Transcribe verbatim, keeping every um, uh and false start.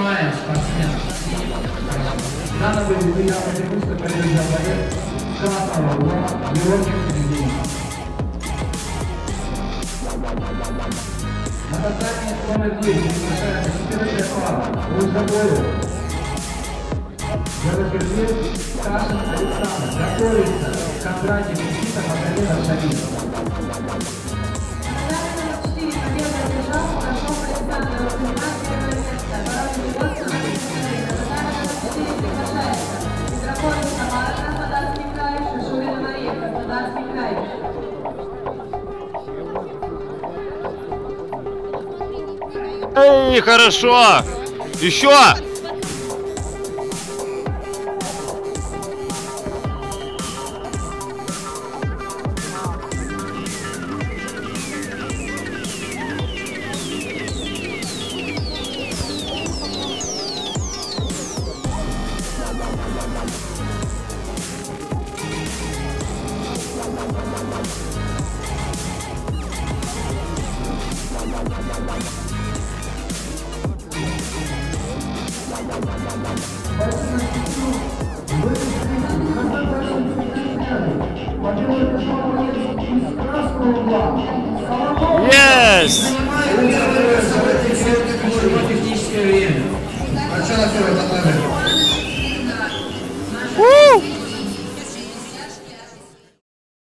принимаем спортсменов. Данное выявлено преимущество коллеги Абаев, красного угла, Георгий Кузьмин. Наказание номер девять приглашается четырнадцатая пара, Лузабоев. Завершил Кашин Александр, готовится Кондратьев Никита, Магомедов Шамилов. Эй, хорошо! Еще!